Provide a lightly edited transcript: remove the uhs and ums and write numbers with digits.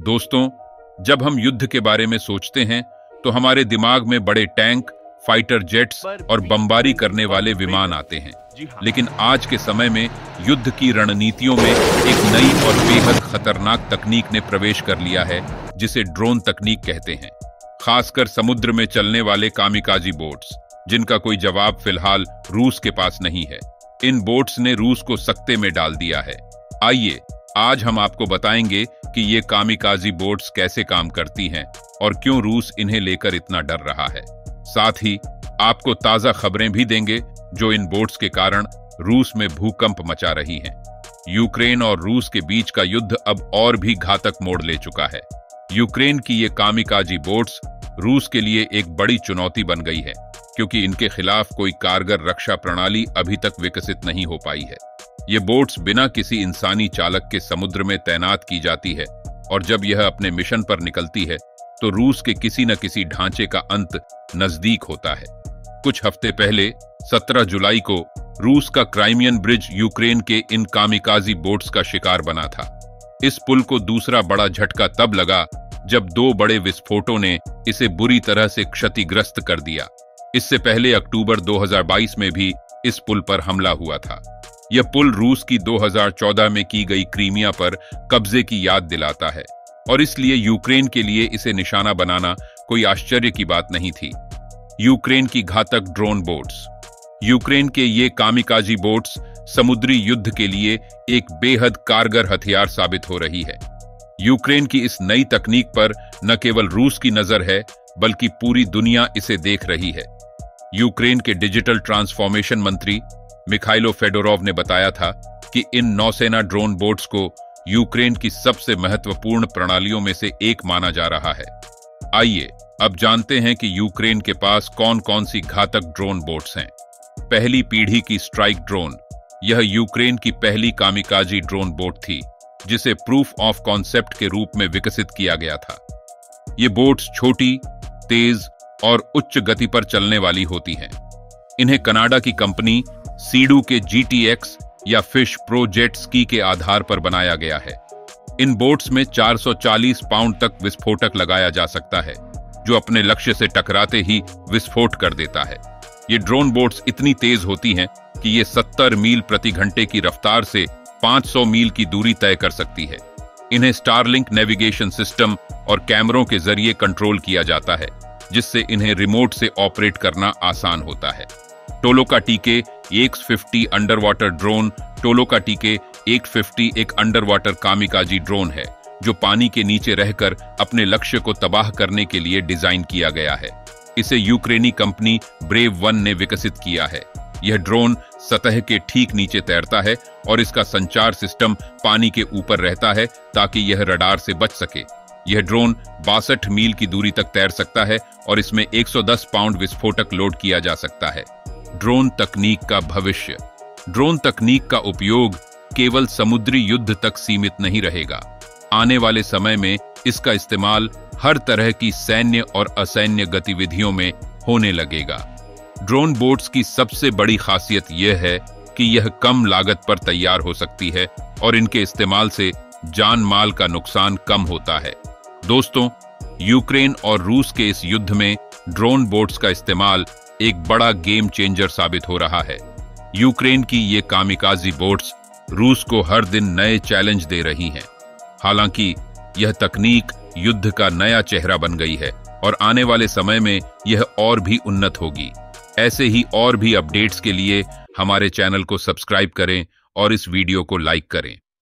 दोस्तों, जब हम युद्ध के बारे में सोचते हैं तो हमारे दिमाग में बड़े टैंक, फाइटर जेट्स और बमबारी करने वाले विमान आते हैं। लेकिन आज के समय में युद्ध की रणनीतियों में एक नई और बेहद खतरनाक तकनीक ने प्रवेश कर लिया है, जिसे ड्रोन तकनीक कहते हैं। खासकर समुद्र में चलने वाले कामिकाजी बोट्स, जिनका कोई जवाब फिलहाल रूस के पास नहीं है। इन बोट्स ने रूस को सकते में डाल दिया है। आइए आज हम आपको बताएंगे कि ये कामिकाजी बोट्स कैसे काम करती हैं और क्यों रूस इन्हें लेकर इतना डर रहा है। साथ ही आपको ताजा खबरें भी देंगे जो इन बोट्स के कारण रूस में भूकंप मचा रही हैं। यूक्रेन और रूस के बीच का युद्ध अब और भी घातक मोड़ ले चुका है। यूक्रेन की ये कामिकाजी बोट्स रूस के लिए एक बड़ी चुनौती बन गई है, क्योंकि इनके खिलाफ कोई कारगर रक्षा प्रणाली अभी तक विकसित नहीं हो पाई है। ये बोट्स बिना किसी इंसानी चालक के समुद्र में तैनात की जाती है और जब यह अपने मिशन पर निकलती है तो रूस के किसी न किसी ढांचे का अंत नजदीक होता है। कुछ हफ्ते पहले 17 जुलाई को रूस का क्राइमियन ब्रिज यूक्रेन के इन कामिकाजी बोट्स का शिकार बना था। इस पुल को दूसरा बड़ा झटका तब लगा जब दो बड़े विस्फोटों ने इसे बुरी तरह से क्षतिग्रस्त कर दिया। इससे पहले अक्टूबर 2022 में भी इस पुल पर हमला हुआ था। यह पुल रूस की 2014 में की गई क्रीमिया पर कब्जे की याद दिलाता है और इसलिए यूक्रेन के लिए इसे निशाना बनाना कोई आश्चर्य की बात नहीं थी। यूक्रेन की घातक ड्रोन बोट्स। यूक्रेन के ये कामिकाजी बोट्स समुद्री युद्ध के लिए एक बेहद कारगर हथियार साबित हो रही है। यूक्रेन की इस नई तकनीक पर न केवल रूस की नजर है, बल्कि पूरी दुनिया इसे देख रही है। यूक्रेन के डिजिटल ट्रांसफॉर्मेशन मंत्री मिखाइलो फेडोरोव ने बताया था कि इन नौसेना ड्रोन बोट्स को यूक्रेन की सबसे महत्वपूर्ण प्रणालियों में से एक माना जा रहा है। आइए अब जानते हैं कि यूक्रेन के पास कौन कौन सी घातक ड्रोन बोट्स हैं। पहली पीढ़ी की स्ट्राइक ड्रोन। यह यूक्रेन की पहली कामिकाजी ड्रोन बोट थी, जिसे प्रूफ ऑफ कॉन्सेप्ट के रूप में विकसित किया गया था। ये बोट्स छोटी, तेज और उच्च गति पर चलने वाली होती हैं। इन्हें कनाडा की कंपनी सीडू के GTX या फिश प्रो जेट स्की के आधार पर बनाया गया है। इन बोट्स में 440 पाउंड तक विस्फोटक लगाया जा सकता है, जो अपने लक्ष्य से टकराते ही विस्फोट कर देता है। ये ड्रोन बोट्स इतनी तेज होती हैं कि ये 70 मील प्रति घंटे की रफ्तार से 500 मील की दूरी तय कर सकती है। इन्हें स्टारलिंक नेविगेशन सिस्टम और कैमरों के जरिए कंट्रोल किया जाता है, जिससे इन्हें रिमोट से ऑपरेट करना आसान होता है। टोलोका टीके X50 अंडर वाटर ड्रोन। टोलोका टीके X50 एक अंडर वाटर कामिकाजी ड्रोन है, जो पानी के नीचे रहकर अपने लक्ष्य को तबाह करने के लिए डिजाइन किया गया है। इसे यूक्रेनी कंपनी ब्रेव वन ने विकसित किया है। यह ड्रोन सतह के ठीक नीचे तैरता है और इसका संचार सिस्टम पानी के ऊपर रहता है ताकि यह रडार से बच सके। यह ड्रोन 62 मील की दूरी तक तैर सकता है और इसमें 110 पाउंड विस्फोटक लोड किया जा सकता है। ड्रोन तकनीक का भविष्य। ड्रोन तकनीक का उपयोग केवल समुद्री युद्ध तक सीमित नहीं रहेगा। आने वाले समय में इसका इस्तेमाल हर तरह की सैन्य और असैन्य गतिविधियों में होने लगेगा। ड्रोन बोट्स की सबसे बड़ी खासियत यह है कि यह कम लागत पर तैयार हो सकती है और इनके इस्तेमाल से जान माल का नुकसान कम होता है। दोस्तों, यूक्रेन और रूस के इस युद्ध में ड्रोन बोट्स का इस्तेमाल एक बड़ा गेम चेंजर साबित हो रहा है। यूक्रेन की ये कामिकाजी बोट्स रूस को हर दिन नए चैलेंज दे रही हैं। हालांकि यह तकनीक युद्ध का नया चेहरा बन गई है और आने वाले समय में यह और भी उन्नत होगी। ऐसे ही और भी अपडेट्स के लिए हमारे चैनल को सब्सक्राइब करें और इस वीडियो को लाइक करें।